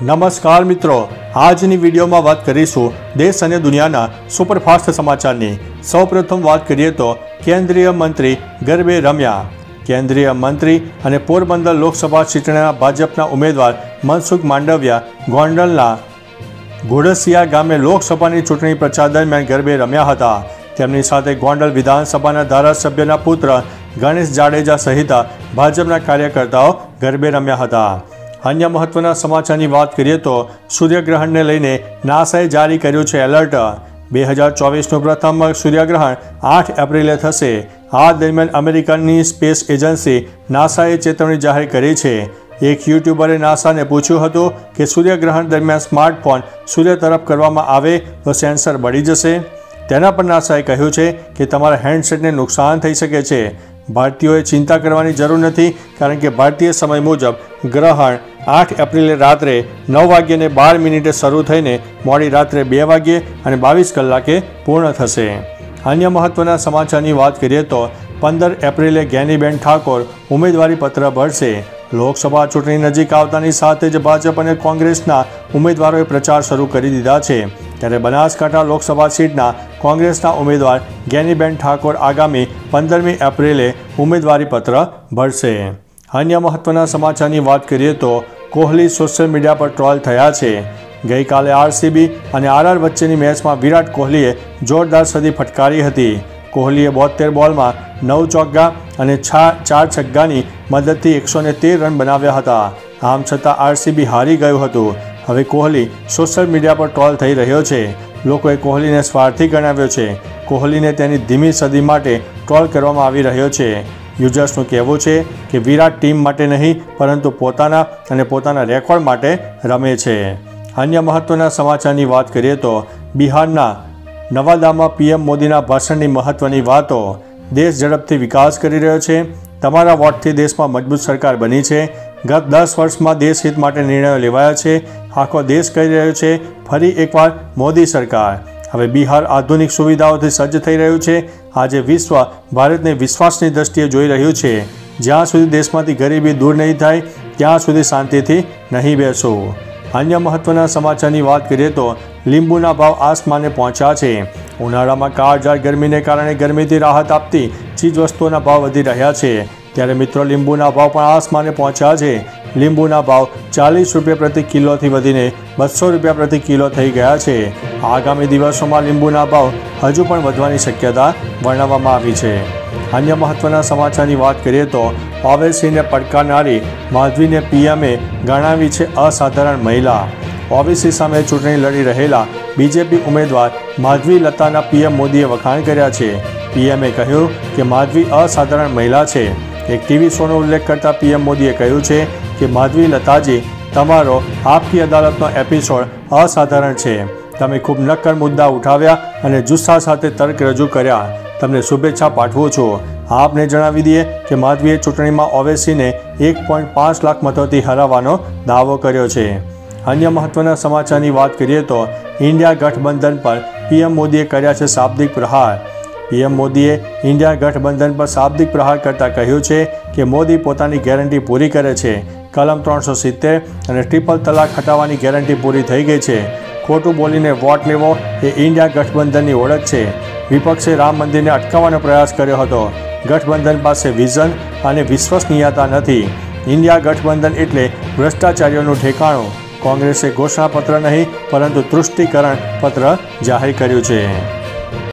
નમસ્કાર મિત્રો, આજની વિડીયોમાં વાત કરીશું દેશ અને દુનિયાના સુપરફાસ્ટ સમાચારની। સૌપ્રથમ વાત કરીએ તો કેન્દ્રીય મંત્રી ગરબે રમ્યા। કેન્દ્રીય મંત્રી અને પોરબંદર લોકસભા ચૂંટણીના ભાજપના ઉમેદવાર મનસુખ માંડવિયા ગોંડલના ઘોડસિયા ગામે લોકસભાની ચૂંટણી પ્રચાર દરમિયાન ગરબે રમ્યા હતા। તેમની સાથે ગોંડલ વિધાનસભાના ધારાસભ્યના પુત્ર ગણેશ જાડેજા સહિત ભાજપના કાર્યકર્તાઓ ગરબે રમ્યા હતા। अन्य महत्वना समाचारनी बात करिए तो सूर्यग्रहण ने लईने नासाए जारी कर्युं छे एलर्ट। 2024 प्रथम सूर्यग्रहण 8 एप्रिले थशे। आ दरमियान अमेरिकानी स्पेस एजेंसी नासाए चेतवणी जाहिर करी छे। एक यूट्यूबरे नासा ने पूछ्युं हतुं कि सूर्यग्रहण दरमियान स्मार्टफोन सूर्य तरफ करवामां आवे तो सेंसर बळी जशे। तेना पर नासाए कह्युं छे कि तमारा हेन्डसेटने नुकसान थई शके छे। भारतीयों चिंता करवानी जरूर नहीं, कारण के भारतीय समय मुजब ग्रहण 8 एप्रिले रात्रे 9:12 शुरू थईने मोडी रात्रे 2 वाग्ये और 22 कलाके पूर्ण थशे। अन्य महत्वना समाचारनी बात करिए तो 15 एप्रिले ज्ञानीबेन ठाकोर उम्मीदवारी पत्र भरशे। लोकसभा चूंटणी नजीक आवतानी साथे ज भाजप और कोंग्रेसना उम्मीदवारोए प्रचार शुरू करी दीधा छे। त्यारे बनासकांठा लोकसभा सीटना कोंग्रेसना उम्मीदवार ज्ञानीबेन ठाकोर आगामी 15 एप्रिले उम्मीदवारी पत्र भरशे। अन्य महत्वना समाचारनी बात करिए तो कोहली सोशल मीडिया पर ट्रोल थया छे। गई काले आरसीबी और आरआर वच्चेनी मैच में विराट कोहलीए जोरदार सदी फटकारी हती। कोहलीए 72 बॉल में 9 चौका और 4 छक्कानी मददथी 113 रन बनाव्या हता। आम छतां आरसीबी हारी गयुं हतुं। हवे कोहली सोशल मीडिया पर ट्रोल थई रह्यो छे। लोकोए कोहलीने स्वार्थी गणाव्यो छे। कोहलीने तेनी धीमी सदी माटे ट्रोल करवामां आवी रह्यो छे। यूजर्सनुं कहेवुं छे कि विराट टीम माटे नहीं परंतु पोताना अने पोताना रेकॉर्ड माटे रमे छे। अन्य महत्वना समाचारनी बात करिए तो बिहारना नवादामां पीएम मोदीना भाषणनी महत्वनी वातो। देश झड़पथी विकास करी रह्यो छे। तमारा वोटथी देशमां मजबूत सरकार बनी छे। गत 10 वर्षमां देश हित माटे निर्णयो लेवाया छे। आखो देश कही रह्यो छे फरी एकवार मोदी सरकार। हवे बिहार आधुनिक सुविधाओथी सज्ज थई रह्युं छे। आजे विश्व भारतने विश्वासनी दृष्टिए जोई रह्युं छे। ज्यां सुधी देशमांथी गरीबी दूर नहीं थाय त्यां सुधी शांतिथी नहीं बेसो। अन्य महत्वना समाचारनी बात करिए तो લીંબુના ભાવ આસમાને પહોંચ્યા છે। ઉનાળામાં કાળઝાળ ગરમીને કારણે ગરમીથી રાહત આપતી ચીજવસ્તુઓના ભાવ વધી રહ્યા છે। ત્યારે મિત્રો લીંબુના ભાવ પણ આસમાને પહોંચ્યા છે। લીંબુના ભાવ 40 રૂપિયા પ્રતિ કિલોથી વધીને 200 રૂપિયા પ્રતિ કિલો થઈ ગયા છે। આગામી દિવસોમાં લીંબુના ભાવ હજુ પણ વધવાની શક્યતા વર્ણવવામાં આવી છે। अन्य महत्वना समाचारनी बात करिए तो ओवैसीने પડકારનારી માધવીને पीएमए ગણાવી છે અસાધારણ महिला। ओबीसी सामे चूंटणी लड़ी रहेला बीजेपी उम्मीदवार माधवी लताना पीएम मोदीए वखाण कर्या छे। पीएमए कह्युं कि माधवी असाधारण महिला छे। एक टीवी शोनो उल्लेख करता पीएम मोदीए कह्युं छे कि माधवी लताजी तमारो आपकी अदालतनो एपिसोड असाधारण छे। तमे खूब नक्कर मुद्दा उठाव्या अने जुस्सा साथे तर्क रजू कर्या। तमने शुभेच्छा पाठवुं छुं। आपने जणावी दीए कि माधवीए चूंटणीमां ओवैसीने 1.5 लाख मतोथी हरावવાનો दावो कर्यो छे। अन्य महत्वना समाचारनी बात करिए तो इंडिया गठबंधन पर पीएम मोदीए कर्या छे शाब्दिक प्रहार। पीएम मोदीए इंडिया गठबंधन पर शाब्दिक प्रहार करता कह्युं छे कि मोदी पोतानी गेरंटी पूरी करे छे। कलम 370 और ट्रिपल तलाक हटावવાની गेरंटी पूरी थई गई छे। खोटું બોલીને વોટ લેવો એ इंडिया गठबंधनની ઓળખ છે। विपक्षे राम मंदिरને અટકાવવાનો પ્રયાસ કર્યો હતો। गठबंधन પાસે વિઝન અને વિશ્વસનીયતા નથી। इंडिया गठबंधन એટલે ભ્રષ્ટાચારીઓનું ઠેકાણું। कांग्रेसे घोषणापत्र नहीं परंतु तुष्टिकरण पत्र जाहिर कर्युं छे।